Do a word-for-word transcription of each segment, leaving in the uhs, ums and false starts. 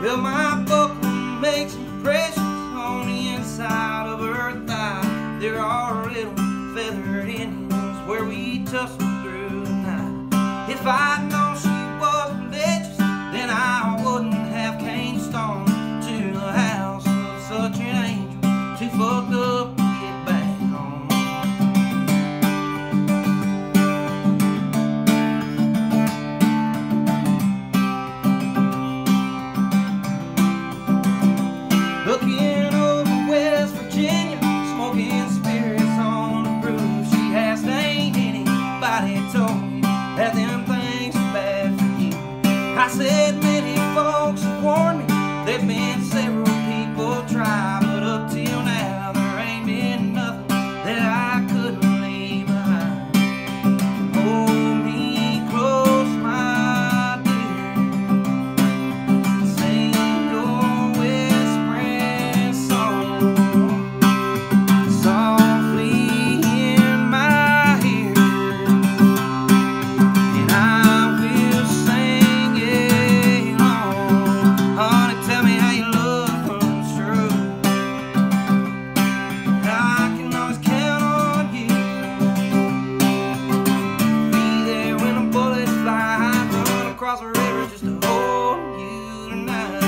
Well, my buckle makes impressions on the inside of her thigh. There are little feathered Indians where we tussle through the night. If I'd known she was religious, then I wouldn't have came storm to the house of such an angel, too fucked up to get back home. Looking over West Virginia, smoking spirits on the roof. She asked, ain't anybody told you that them things are bad for you? I said, many folks have warned me. There've been several people try, but up till now there ain't been nothing that I couldn't leave behind. Hold me close, my dear, sing your whispering song softly in my ear, and I will sing it along. Honey, tell me how you love comes true. I can always count on you. Be there when the bullets fly. Run across the river just to hold you tonight.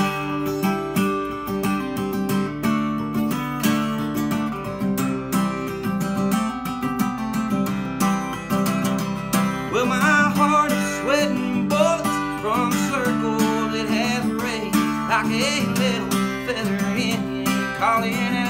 Well, my heart is sweating bullets from circles it has raised, like a little feather Indian calling out.